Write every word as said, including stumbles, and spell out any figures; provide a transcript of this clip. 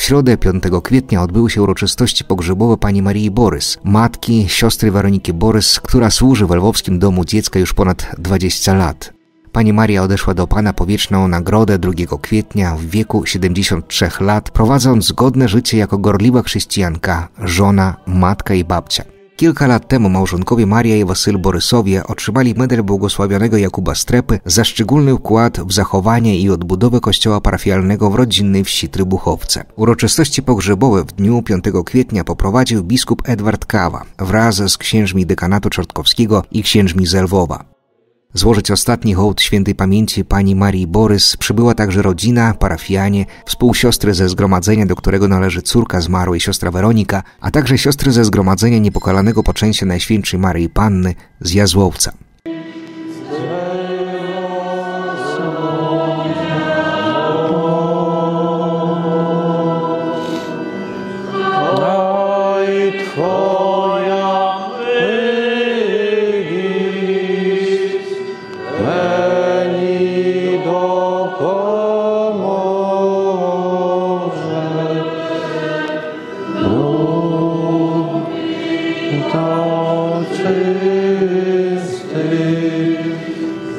środę piątego kwietnia odbyły się uroczystości pogrzebowe pani Marii Borys, matki siostry Weroniki Borys, która służy w Lwowskim Domu Dziecka już ponad dwadzieścia lat. Pani Maria odeszła do Pana po wieczną nagrodę drugiego kwietnia w wieku siedemdziesięciu trzech lat, prowadząc godne życie jako gorliwa chrześcijanka, żona, matka i babcia. Kilka lat temu małżonkowie Maria i Wasyl Borysowie otrzymali medal błogosławionego Jakuba Strepy za szczególny wkład w zachowanie i odbudowę kościoła parafialnego w rodzinnej wsi Trybuchowce. Uroczystości pogrzebowe w dniu piątego kwietnia poprowadził biskup Edward Kawa wraz z księżmi dekanatu czortkowskiego i księżmi z Lwowa. Złożyć ostatni hołd świętej pamięci pani Marii Borys przybyła także rodzina, parafianie, współsiostry ze zgromadzenia, do którego należy córka zmarłej siostra Weronika, a także siostry ze zgromadzenia Niepokalanego Poczęcia Najświętszej Maryi Panny z Jazłowca. To czysty